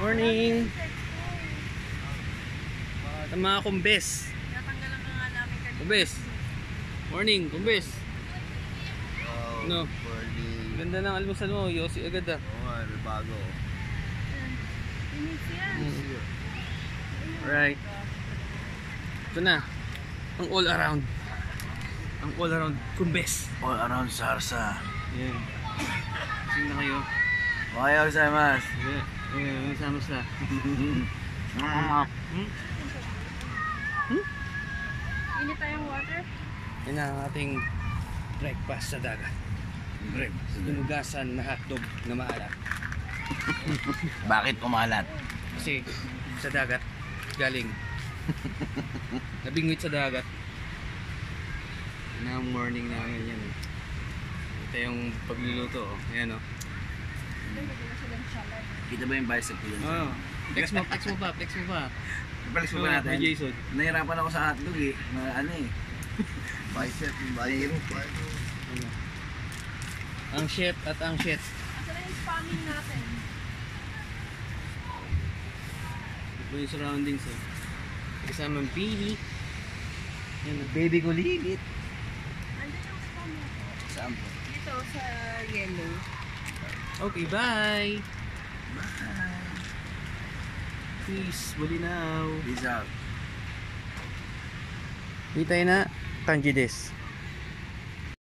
Morning. Ang mga kumbes. Natanggalan na nga namin kanina. Kumbes. Morning, kumbes. Oh, No. morning. Ganda ng almusal mo, Yossi agad ah. Oo nga, may bago. Inis yan. Alright. Ito na. Ang all around. Ang all around kumbes. All around Sarsa. Yan. Sino na kayo? Ohayou gozaimasu. Ayan, sama sa. Init tayong water. Yan ang ating breakfast sa dagat. Hinugasan na hotdog na maalat. Bakit umalat? Kasi sa dagat galing. Nabingwit sa dagat. Yan ang morning namin yan. Ito yung pagluluto. Ayan o. Kita ba yung bicep ko yun? Oh. Flex mo pa. Balik mo ba natin? Jason. Nahirapan ako sa hotdog eh. Na ano eh. Bicep, mahirap eh. Ang chef at ang chef. Asa na yung spamming natin? Ito yung surroundings eh. Kasama ang baby. Yan o. Baby ko lilit. Andun yung spam mo po. Saan po? Dito sa yellow. Okay, bye! Peace, Bulinaw. Peace out. Hitay na, kanji desu.